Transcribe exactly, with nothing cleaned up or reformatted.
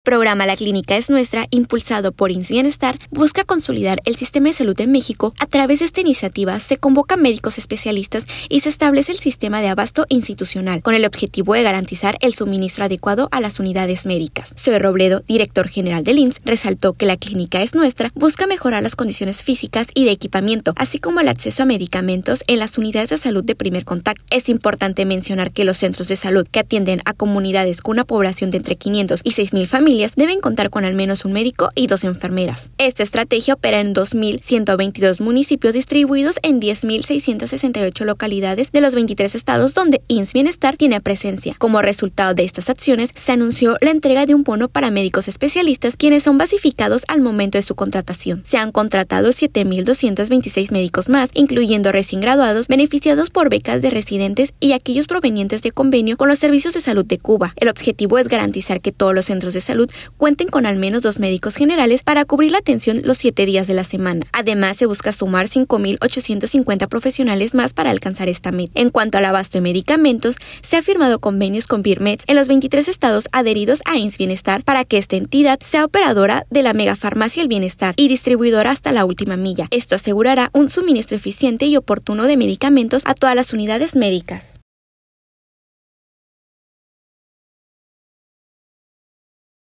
programa La Clínica es Nuestra, impulsado por I M S S Bienestar, busca consolidar el sistema de salud en México. A través de esta iniciativa se convocan médicos especialistas y se establece el sistema de abasto institucional, con el objetivo de garantizar el suministro adecuado a las unidades médicas. Zoe Robledo, director general del I M S S, resaltó que La Clínica es Nuestra busca mejorar las condiciones físicas y de equipamiento, así como el acceso a medicamentos en las unidades de salud de primer contacto. Es importante mencionar que los centros de salud que atienden a comunidades con una población de entre quinientos y seis mil familias deben contar con al menos un médico y dos enfermeras. Esta estrategia opera en dos mil ciento veintidós municipios distribuidos en diez mil seiscientas sesenta y ocho localidades de los veintitrés estados donde I M S S Bienestar tiene presencia. Como resultado de estas acciones, se anunció la entrega de un bono para médicos especialistas, quienes son basificados al momento de su contratación. Se han contratado siete mil doscientos veintiséis médicos más, incluyendo recién graduados, beneficiados por becas de residentes y aquellos provenientes de convenio con los servicios de salud de Cuba. El objetivo es garantizar que todos los centros de salud cuenten con al menos dos médicos generales para cubrir la atención los siete días de la semana. Además, se busca sumar cinco mil ochocientos cincuenta profesionales más para alcanzar esta meta. En cuanto al abasto de medicamentos, se ha firmado convenios con Birmex en los veintitrés estados adheridos a I M S S Bienestar para que esta entidad sea operadora de la megafarmacia El Bienestar y distribuidora hasta la última milla. Esto asegurará un suministro eficiente y oportuno de medicamentos a todas las unidades médicas.